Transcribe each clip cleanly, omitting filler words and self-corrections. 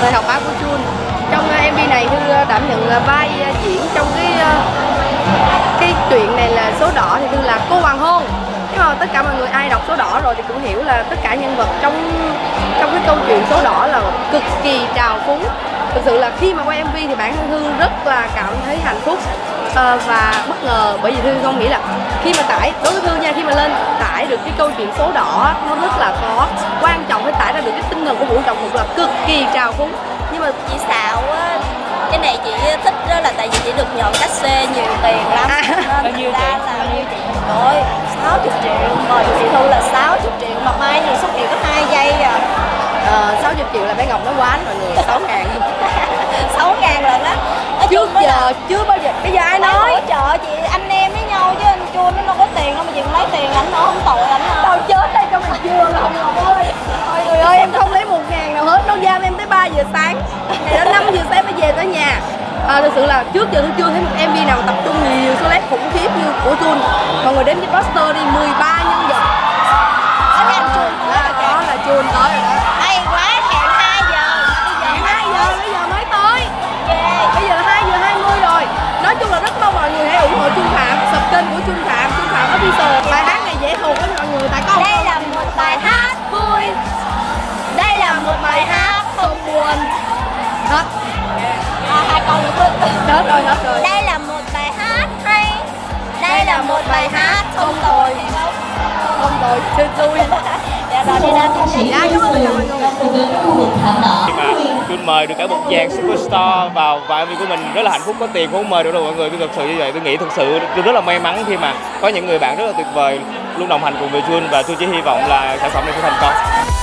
Thời học bá của Jun. Trong MV này Thư đảm nhận vai diễn trong cái chuyện này là Số Đỏ thì Thư là cô hoàng hôn. Nhưng mà tất cả mọi người ai đọc Số Đỏ rồi thì cũng hiểu là tất cả nhân vật trong cái câu chuyện Số Đỏ là cực kỳ trào phúng. Thực sự là khi mà quay MV thì bản thân Thư rất là cảm thấy hạnh phúc và bất ngờ, bởi vì Thư không nghĩ là khi mà tải, đối với Thư nha, khi mà lên tải được cái câu chuyện Số Đỏ nó rất là khó. Quan trọng phải tải ra được cái tinh thần của Vũ Trọng Phụng là cực kỳ trào phúng. Nhưng mà chị xạo á, cái này chị thích đó là tại vì chị được nhận cát xê nhiều tiền lắm. Bao nhiêu tiền? Rồi 60 triệu, mời chị Thu là 60 triệu, mà mai thì xuất hiện có 2 giây à. 60 triệu là bé Ngọc nó quá mọi người, 6.000 6.000 lần á. Trước giờ chưa bao giờ, bây giờ ai nói hỗ trợ chị anh em với nhau chứ anh Chua nó đâu có tiền đâu mà chị lấy tiền anh nó không tội anh đâu. Tao chết đây trong mặt trường Hồng Ngọc ơi. Thôi người ơi, em không lấy 1.000 nào hết, nó giam em tới 3 giờ sáng. Ngày đó 5 giờ sáng mới về tới nhà. Thực sự là trước giờ tôi chưa thấy một MV nào tập trung nhiều celeb khủng khiếp như của Jun. Mọi người đến với poster đi, 13 nhân vật. Ở đây anh Jun đó là Jun tới rồi đó. Hay quá, hẹn 2 giờ. Hẹn 2 giờ, bây giờ mới tới. Bây giờ là 2 giờ 20 rồi. Nói chung là rất mong mọi người hãy ủng hộ Jun Phạm, sub kênh của Jun Phạm Official. Bài hát này dễ thuộc với mọi người tại có đây là một bài hát vui. Đây là một bài hát không buồn. Hết. Hai câu nữa. Hết rồi. Đây là một bài hát hay. Đây là một bài hát không tồi. Không tồi, chơi vui. Dạ rồi đi lên. Dạ, cảm ơn mọi người. Khi mà Jun mời được cả một dàn superstar vào MV của mình rất là hạnh phúc, có tiền cũng không mời được đâu mọi người. Tôi thật sự như vậy, tôi nghĩ thực sự tôi rất là may mắn khi mà có những người bạn rất là tuyệt vời luôn đồng hành cùng với Jun, và tôi chỉ hy vọng là sản phẩm này sẽ thành công.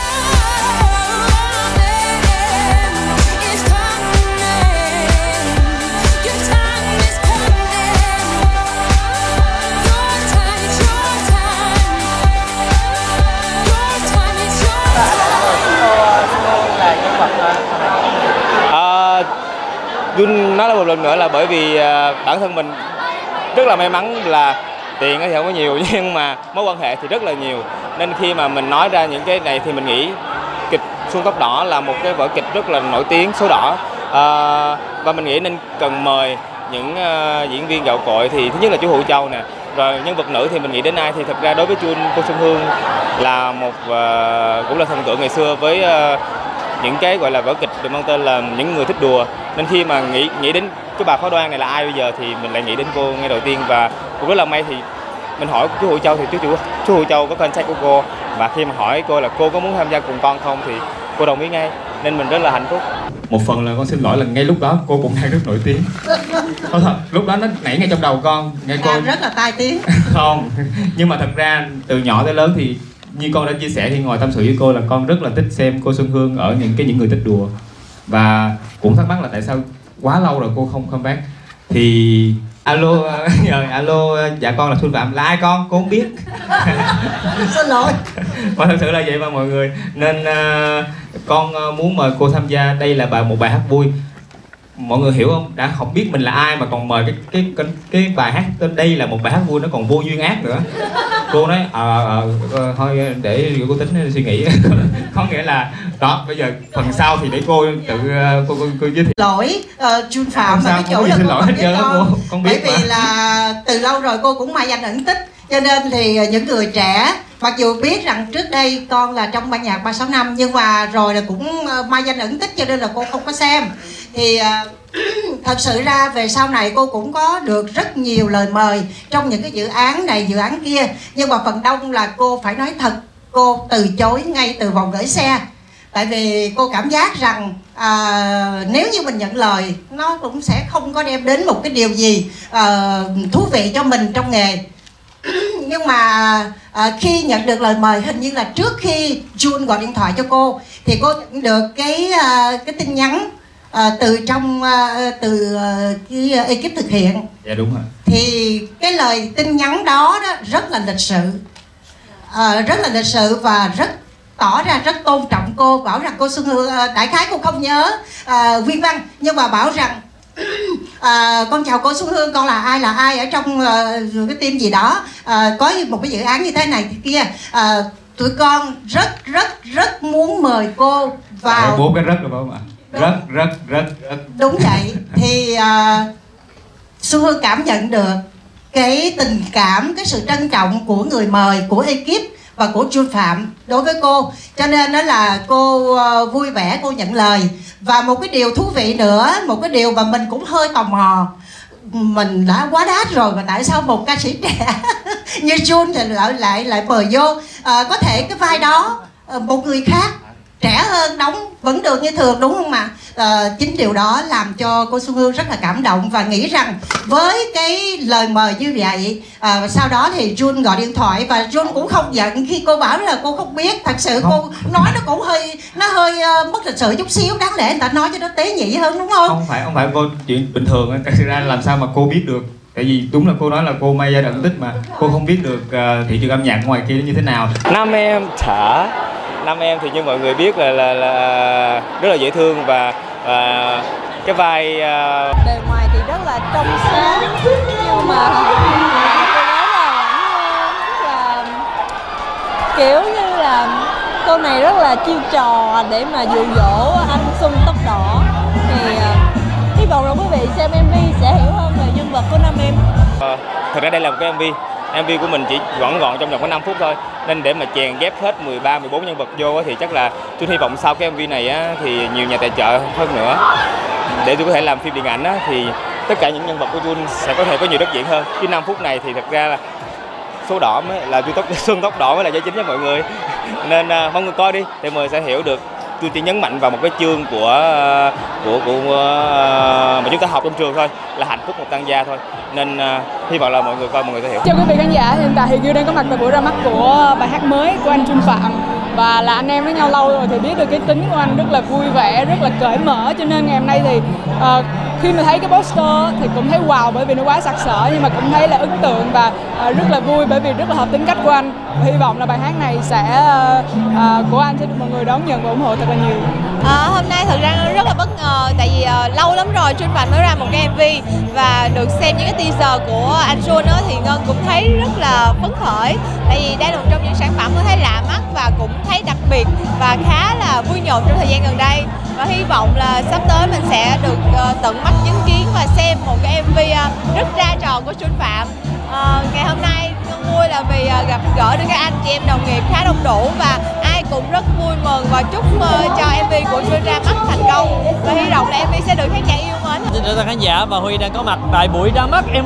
Jun nói là một lần nữa là bởi vì bản thân mình rất là may mắn là tiền thì không có nhiều nhưng mà mối quan hệ thì rất là nhiều, nên khi mà mình nói ra những cái này thì mình nghĩ kịch Xuân Tóc Đỏ là một cái vở kịch rất là nổi tiếng, Số Đỏ, và mình nghĩ nên cần mời những diễn viên gạo cội. Thì thứ nhất là chú Hữu Châu nè, rồi nhân vật nữ thì mình nghĩ đến ai, thì thật ra đối với Jun, cô Xuân Hương là một cũng là thần tượng ngày xưa với những cái gọi là vở kịch được mang tên là Những Người Thích Đùa, nên khi mà nghĩ đến cái bà Pháo Đoan này là ai bây giờ thì mình lại nghĩ đến cô ngay đầu tiên. Và cũng rất là may thì mình hỏi chú Hữu Châu thì chú Hữu Châu có contact của cô, và khi mà hỏi cô là cô có muốn tham gia cùng con không thì cô đồng ý ngay, nên mình rất là hạnh phúc. Một phần là con xin lỗi là ngay lúc đó cô cũng đang rất nổi tiếng. Thôi thật, lúc đó nó nảy ngay trong đầu con, nghe cô rất là tai tiếng. Không, nhưng mà thật ra từ nhỏ tới lớn thì như con đã chia sẻ khi ngồi tâm sự với cô là con rất là thích xem cô Xuân Hương ở Những Người Thích Đùa, và cũng thắc mắc là tại sao quá lâu rồi cô không comeback. Thì alo dạ con là Xuân Phạm. Là ai con? Cô không biết. Xin lỗi. Và thật sự là vậy mà mọi người, nên con muốn mời cô tham gia. Đây là một bài hát vui, mọi người hiểu không? Đã không biết mình là ai mà còn mời cái bài hát tên Đây Là Một Bài Hát Vui, nó còn vô duyên ác nữa. Cô nói thôi để cô tính suy nghĩ. Có nghĩa là đó, bây giờ phần sau thì để cô tự cô giới thiệu. Lỗi Jun Phạm mà cái chỗ là xin lỗi hết trơn á cô, bởi vì là từ lâu rồi cô cũng mai danh ẩn tích, cho nên thì những người trẻ mặc dù biết rằng trước đây con là trong ban nhạc 365 nhưng mà rồi là cũng mai danh ẩn tích, cho nên là cô không có xem. Thì thật sự ra về sau này cô cũng có được rất nhiều lời mời trong những cái dự án này dự án kia, nhưng mà phần đông là cô phải nói thật, cô từ chối ngay từ vòng gửi xe. Tại vì cô cảm giác rằng nếu như mình nhận lời nó cũng sẽ không có đem đến một cái điều gì thú vị cho mình trong nghề. Nhưng mà khi nhận được lời mời, hình như là trước khi Jun gọi điện thoại cho cô thì cô nhận được cái tin nhắn từ cái ekip thực hiện. Dạ đúng rồi. Thì cái lời tin nhắn đó rất là lịch sự, và rất tỏ ra rất tôn trọng cô, bảo rằng cô Xuân Hương, đại khái cô không nhớ nguyên văn, nhưng mà bảo rằng con chào cô Xuân Hương, con là ai ở trong cái team gì đó, có một cái dự án như thế này thì kia, tụi con rất muốn mời cô vào. Bố cái rất là phải không ạ? rất đúng vậy. Thì Xuân Hương cảm nhận được cái tình cảm, cái sự trân trọng của người mời, của ekip và của Jun Phạm đối với cô, cho nên đó là cô vui vẻ, cô nhận lời. Và một cái điều thú vị nữa, một cái điều mà mình cũng hơi tò mò, mình đã quá đát rồi mà tại sao một ca sĩ trẻ như Jun thì lại mời vô, có thể cái vai đó một người khác trẻ hơn đóng vẫn được như thường, đúng không ạ? Chính điều đó làm cho cô Xuân Hương rất là cảm động và nghĩ rằng với cái lời mời như vậy, sau đó thì Jun gọi điện thoại và Jun cũng không giận khi cô bảo là cô không biết. Thật sự cô nói nó cũng hơi mất lịch sự chút xíu, đáng lẽ người ta nói cho nó tế nhị hơn, đúng không? Không phải cô chuyện bình thường. Thật ra làm sao mà cô biết được, tại vì đúng là cô nói là cô may ra ẩn tích mà cô không biết được thị trường âm nhạc ngoài kia như thế nào. Nam em thì như mọi người biết là rất là dễ thương và cái vai bề ngoài thì rất là trong sáng, nhưng mà cô nói là kiểu như là cô này rất là chiêu trò để mà dụ dỗ anh Xuân Tóc Đỏ. Thì hy vọng là quý vị xem MV sẽ hiểu hơn về nhân vật của Nam em. Thật ra đây là một cái MV của mình chỉ gọn trong vòng có 5 phút thôi, nên để mà chèn ghép hết 13-14 nhân vật vô thì chắc là tôi hy vọng sau cái MV này á, thì nhiều nhà tài trợ hơn nữa để tôi có thể làm phim điện ảnh á, thì tất cả những nhân vật của Jun sẽ có thể có nhiều đất diễn hơn. Chứ 5 phút này thì thật ra là số đỏ mới là Xuân Tóc Đỏ mới là giải chính cho mọi người. Nên mong người coi đi để mọi người sẽ hiểu được. Tôi chỉ nhấn mạnh vào một cái chương của mà chúng ta học trong trường thôi, là hạnh phúc một tăng gia thôi. Nên hy vọng là mọi người coi mọi người sẽ hiểu. Chào quý vị khán giả, hiện tại thì Gil đang có mặt tại buổi ra mắt của bài hát mới của anh Jun Phạm. Và là anh em với nhau lâu rồi thì biết được cái tính của anh rất là vui vẻ, rất là cởi mở. Cho nên ngày hôm nay thì khi mà thấy cái poster thì cũng thấy wow, bởi vì nó quá sặc sỡ, nhưng mà cũng thấy là ấn tượng và rất là vui bởi vì rất là hợp tính cách của anh. Hy vọng là bài hát này sẽ của anh sẽ được mọi người đón nhận và ủng hộ thật là nhiều. Hôm nay thật ra rất là bất ngờ, tại vì lâu lắm rồi Jun Phạm mới ra một cái MV và được xem những cái teaser của anh Jun đó thì Ngân cũng thấy rất là phấn khởi, tại vì đây là một trong những sản phẩm tôi thấy lạ mắt và cũng thấy đặc biệt và khá là vui nhộn trong thời gian gần đây. Và hy vọng là sắp tới mình sẽ được tận mắt chứng kiến và xem một cái MV rất ra tròn của Jun Phạm. Ngày hôm nay Ngân vui là vì gặp gỡ được các anh chị em đồng nghiệp khá đông đủ và ai cũng rất vui mừng và chúc cho MV của Jun ra mắt thành công và hy vọng là MV sẽ được khán giả yêu mến. Xin chào khán giả, và Huy đang có mặt tại buổi ra mắt MV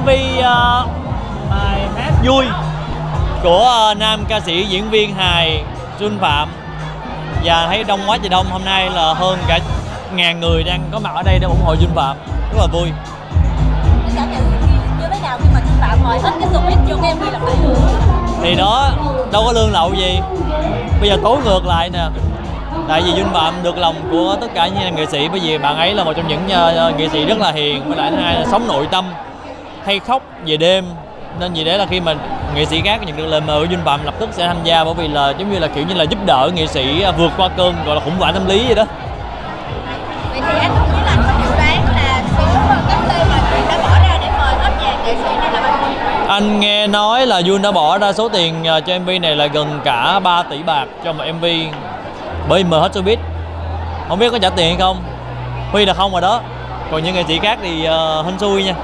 bài hát Vui của nam ca sĩ diễn viên hài Jun Phạm. Và thấy đông quá trời đông, hôm nay là hơn cả 1000 người đang có mặt ở đây để ủng hộ Jun Phạm, rất là vui. Cảm nhận như thế nào khi mà Jun Phạm mời hết cái showbiz vô cái MV lần này? Thì đó đâu có lương lậu gì, bây giờ tố ngược lại nè. Tại vì Jun Phạm được lòng của tất cả những nghệ sĩ, bởi vì bạn ấy là một trong những nghệ sĩ rất là hiền, với lại thứ hai là sống nội tâm, hay khóc về đêm. Nên vì thế là khi mà nghệ sĩ khác nhận được lời mời của Jun Phạm lập tức sẽ tham gia, bởi vì là giống như là kiểu như là giúp đỡ nghệ sĩ vượt qua cơn gọi là khủng hoảng tâm lý vậy đó. Vậy thì anh cũng biết là anh có dự đoán là số các tên mà Jun đã bỏ ra để mời hết dàn nghệ sĩ này là bao nhiêu? Anh nghe nói là Jun đã bỏ ra số tiền cho MV này là gần cả 3 tỷ bạc cho một MV, bởi vì mời hết showbiz. Không biết có trả tiền hay không? Huy là không rồi đó, còn những nghệ sĩ khác thì hên xui nha.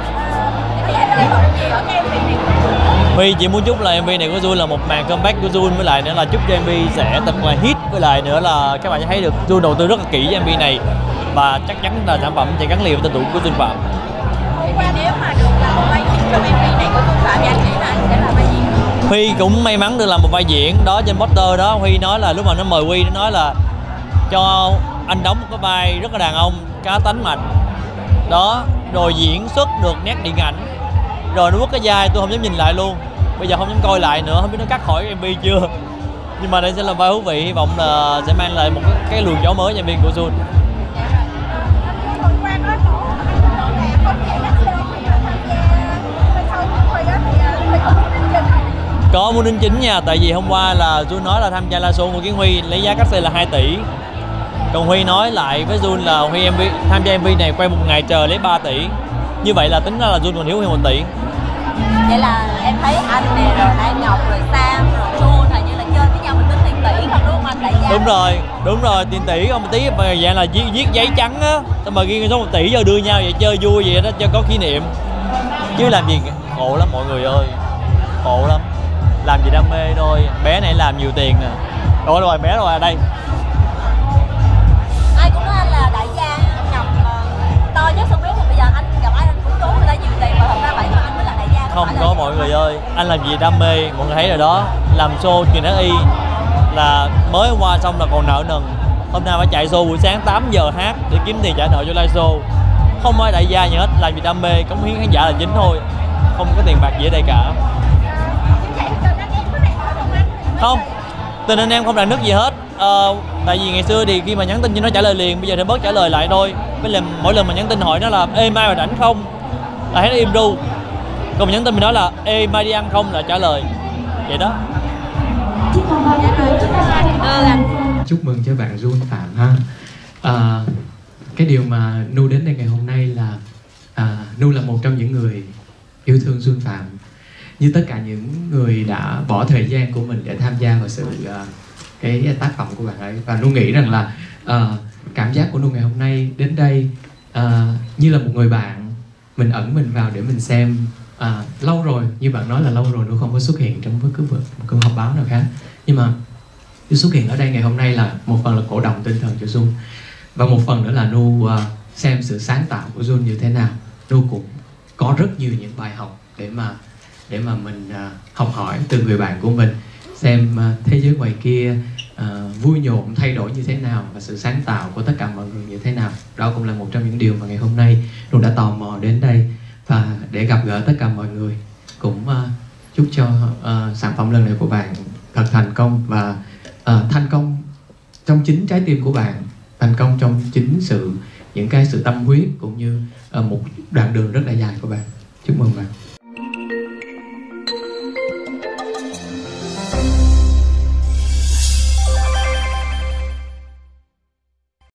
Huy chỉ muốn chúc là MV này của Jun là một màn comeback của Jun, với lại nữa là chúc cho MV sẽ thật là hit, với lại nữa là các bạn sẽ thấy được Jun đầu tư rất là kỹ cho MV này và chắc chắn là sản phẩm sẽ gắn liền với tên tuổi của Jun Phạm. Nếu mà được làm vai diễn trong MV này của Jun Phạm thì anh nghĩ là anh sẽ là vai diễn? Huy cũng may mắn được làm một vai diễn đó. Trên poster đó Huy nói là lúc mà nó mời Huy, nó nói là cho anh đóng một cái vai rất là đàn ông, cá tánh mạnh đó, rồi diễn xuất được nét điện ảnh, rồi nó quất cái vai tôi không dám nhìn lại luôn, bây giờ không dám coi lại nữa, không biết nó cắt khỏi MV chưa. Nhưng mà đây sẽ là vai thú vị, hy vọng là sẽ mang lại một cái luồng gió mới cho MV của Jun. Có muốn đính chính nha, tại vì hôm qua là Jun nói là tham gia live show của Kiến Huy lấy giá cắt xe là 2 tỷ. Còn Huy nói lại với Jun là Huy tham gia MV này quay một ngày trời lấy 3 tỷ. Như vậy là tính ra là Jun còn thiếu Huy 1 tỷ. Vậy là em thấy anh nè, rồi Lan Ngọc, rồi Sam, rồi Jun là như là chơi với nhau mình tính tiền tỷ không, đúng không anh? Đại gia Đúng rồi, tiền tỷ không một tí mà dạng là viết giấy trắng á, xong mà ghi số 1 tỷ rồi đưa nhau vậy chơi vui vậy đó cho có kỷ niệm. Chứ làm gì khổ lắm mọi người ơi, khổ lắm. Làm gì đam mê thôi, bé này làm nhiều tiền nè. Rồi bé rồi đây. Ai cũng nói anh là đại gia ngầm to nhất showbiz, thì bây giờ anh gặp ai anh cũng tốn người ta nhiều tiền mà thật ra vậy mà anh mới là đại gia. Không có mọi người ơi, anh làm gì đam mê, mọi người thấy rồi đó. Làm show truyền HI là mới hôm qua xong là còn nợ nần. Hôm nay phải chạy show buổi sáng 8 giờ hát để kiếm tiền trả nợ cho live show. Không ai đại gia gì hết, làm gì đam mê, cống hiến khán giả là chính thôi. Không có tiền bạc gì ở đây cả. Không, tình anh em không rạn nứt gì hết. Tại vì ngày xưa thì khi mà nhắn tin cho nó trả lời liền, bây giờ thì bớt trả lời lại thôi. Mỗi lần mà nhắn tin hỏi nó là ê mai mà rảnh không, là thấy nó im ru. Còn mà nhắn tin mình nói là ê mai đi ăn không là trả lời. Vậy đó. Chúc mừng cho bạn Jun Phạm ha. Cái điều mà Nu đến đây ngày hôm nay là Nu là một trong những người yêu thương Jun Phạm. Như tất cả những người đã bỏ thời gian của mình để tham gia vào cái tác phẩm của bạn ấy. Và Nu nghĩ rằng là cảm giác của Nu ngày hôm nay đến đây như là một người bạn, mình ẩn mình vào để mình xem. Lâu rồi, như bạn nói là lâu rồi Nu không có xuất hiện trong bất cứ một cuộc họp báo nào khác. Nhưng mà Nu xuất hiện ở đây ngày hôm nay là một phần là cổ động tinh thần cho Jun, và một phần nữa là Nu xem sự sáng tạo của Jun như thế nào. Nu cũng có rất nhiều những bài học để mà mình học hỏi từ người bạn của mình, xem thế giới ngoài kia vui nhộn thay đổi như thế nào và sự sáng tạo của tất cả mọi người như thế nào. Đó cũng là một trong những điều mà ngày hôm nay Nu đã tò mò đến đây và để gặp gỡ tất cả mọi người. Cũng chúc cho sản phẩm lần này của bạn thật thành công, và thành công trong chính trái tim của bạn, thành công trong chính sự tâm huyết cũng như một đoạn đường rất là dài của bạn. Chúc mừng bạn.